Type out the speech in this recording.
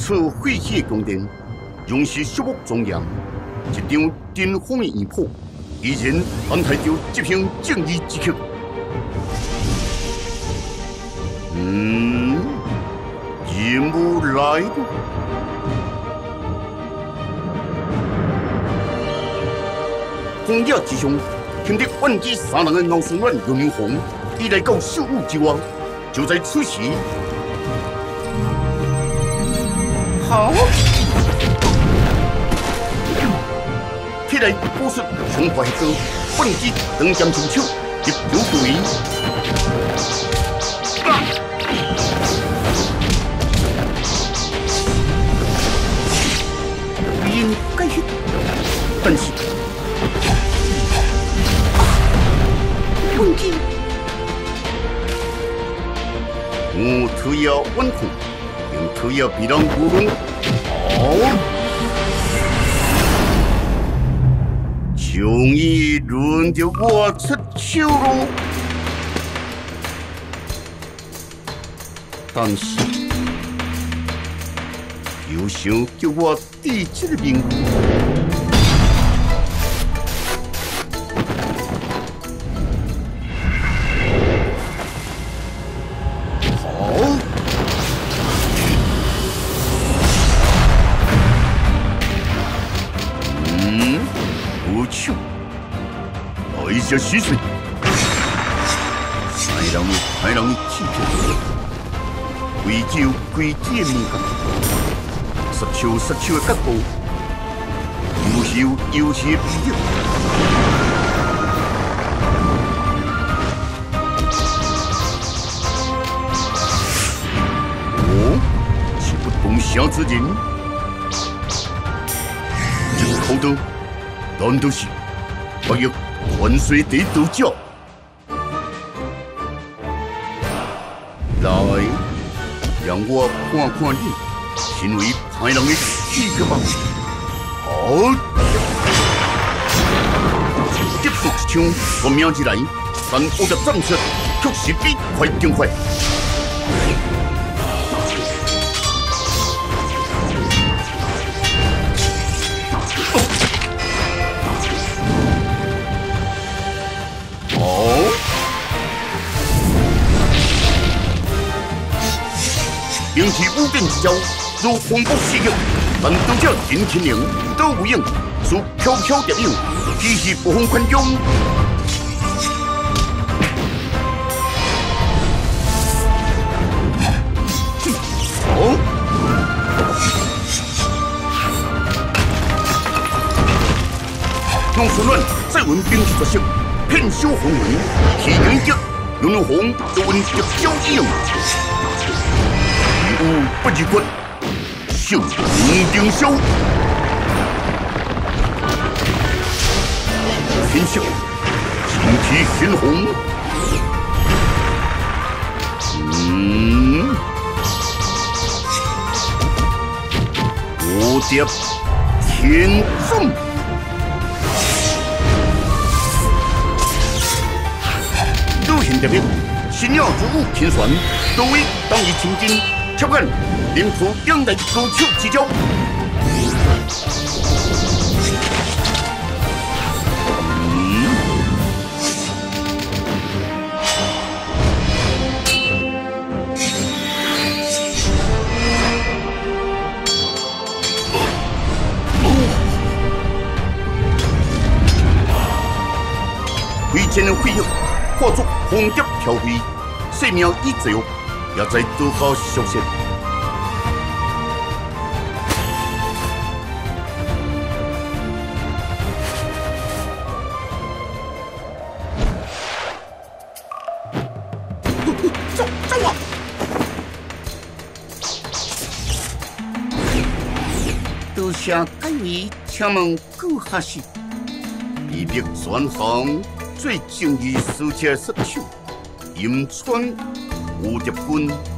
此废弃的宫殿，用是树木庄严，一张顶峰的圆谱，依然安排着执行正义之曲。任务来了。荒野之上，听得万机三人的敖顺乱刘明红已来到秀物之外。就在此时，好，起来古术冲破黑道，万机登江出手，一流不为。应该是，但是，问题，我特要稳控，用特要避让无论，终于轮到我出手了，但是。又想叫我抵这个名誉，好，不错，来下洗水，太让你欺骗，贵州贵界民间。失手的角度，优势的比较。是不懂啥之人，这口头难道是我要万岁得道教？来，让我看看你。身为歹人的气格吧，好！结束一枪，我命一来，但我的战术确实比快更快。好！兵器无变之招。如风暴袭击，但都叫金天灵都无用，如飘飘蝶影，只是不风宽容。好，弄混乱，再闻兵器作秀，骗修红云，起人脚，龙红就闻着交应，一无不及棍。秀红顶霄，天秀，青体鲜红，蝴蝶天纵，流行特别，新鸟如雾天旋，多位当以青筋。超干，领出两代高手之交。挥剑的挥友，化作红蝶飘飞，生命已自由。也在多好消息。走啊！多谢各位请问顾下士，秘密专行最正义使者失手，银川。蝴蝶君